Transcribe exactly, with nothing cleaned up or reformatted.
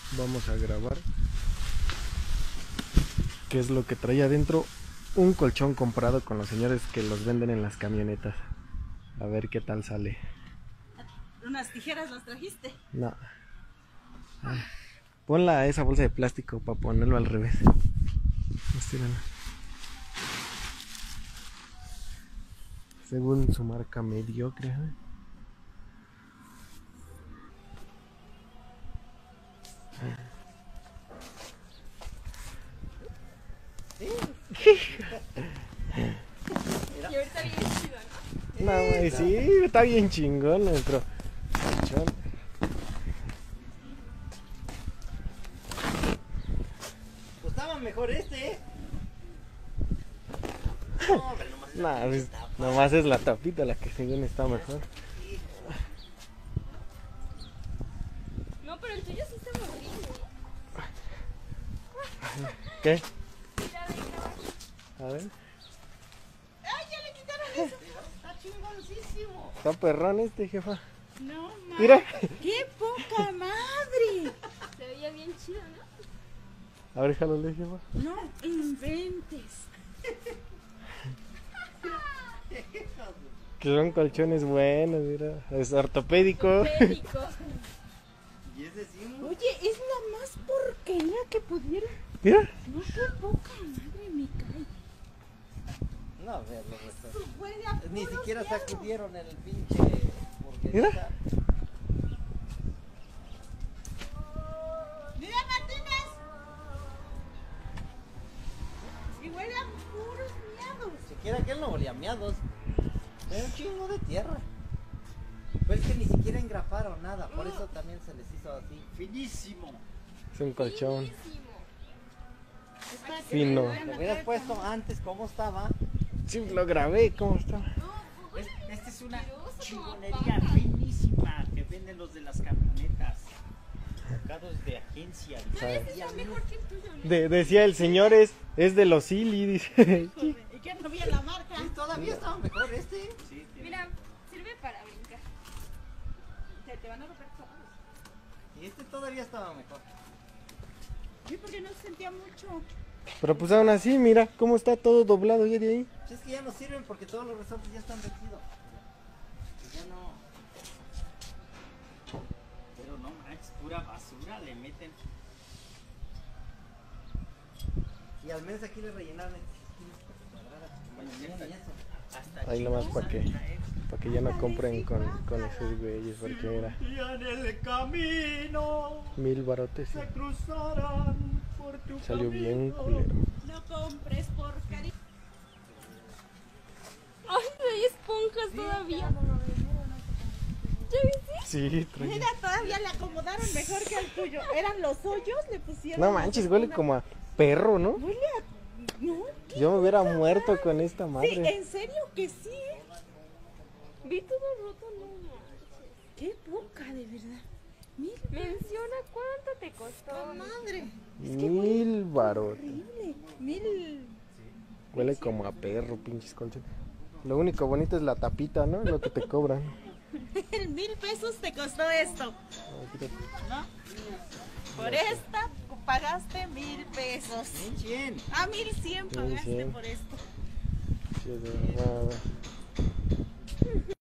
vamos a grabar qué es lo que trae adentro un colchón comprado con los señores que los venden en las camionetas. A ver qué tal sale. ¿Unas tijeras las trajiste? No. Ah, ponla a esa bolsa de plástico para ponerlo al revés. Estírala. Según su marca mediocre, ¿eh? Y ahorita bien chido, ¿no? No, güey, sí, está bien chingón nuestro colchón. Pues estaba mejor este, ¿eh? No, pero nomás, Nah, la pues, tapa. nomás es la tapita la que según está mejor. No, pero el tuyo sí está horrible. ¿Qué? Mira, venga. A ver. ¡Ay, ya le quitaron eso! Está chingoncísimo. Está perrón este, jefa. No, ma. Mira. ¡Qué poca madre! Se veía bien chido, ¿no? A ver, jálale, jefa. No inventes. Que son colchones buenos, mira. Es ortopédico. Médico. Y ese sí, Oye, es la más porquería que pudieron. Mira. No, qué poca madre me cae. no, a ver, los restos. Eso huele a Ni puros siquiera miedos. sacudieron el pinche. Porque Mira. ¡Mira, Martínez! Y huele a puros miedos. Siquiera que él no olía a miados. Era un chingo de tierra. Pero es que ni siquiera engraparon nada. Por eso también se les hizo así. Finísimo. Es un colchón Finísimo. Está fino. Lo hubieras puesto antes como estaba. Sí, lo grabé, ¿cómo está? Es- Esta es una Asqueroso como chingonería papa. finísima que venden los de las camionetas. Sacados de agencia. ¿Sabes? Está mejor que el tuyo, ¿no? De- decía el señor es, es de los Silly, dice. ¿Y qué no vi la marca? Sí, todavía estaba mejor este. Sí, Mira, sirve para brincar. Te, te van a romper todos. y este todavía estaba mejor. Sí, porque no se sentía mucho. Pero pues aún así, mira cómo está todo doblado ya de ahí. Pues es que ya no sirven porque todos los resortes ya están vencidos. Ya no. Pero no manches, pura basura le meten. Y al menos aquí le rellenaron hasta Ahí nomás para que, para que ya no compren con, con esos güeyes, porque era Y en el camino mil barotes se y cruzarán por tu salió bien camino. culero. No compres por cariño. Ay, hay esponjas todavía. ¿Ya viste? Sí, trae- Mira, todavía le acomodaron mejor que al tuyo. Eran los hoyos, le pusieron. No manches, huele como a perro, ¿no? Huele a. No, ¿qué? Yo me hubiera muerto con esta Sí, madre. en serio que sí, ¿eh? Vi todo roto, no manches. Qué poca, de verdad. Mira, Menciona cuánto te costó. la madre. Mil barotes. Horrible. Mil. Huele como a perro, pinches colchones. Lo único bonito es la tapita, ¿no? Lo que te cobran. Mil pesos te costó esto, ¿no? Por esta pagaste mil pesos. cien. Ah, mil cien pagaste cien. por esto. Sí, de verdad.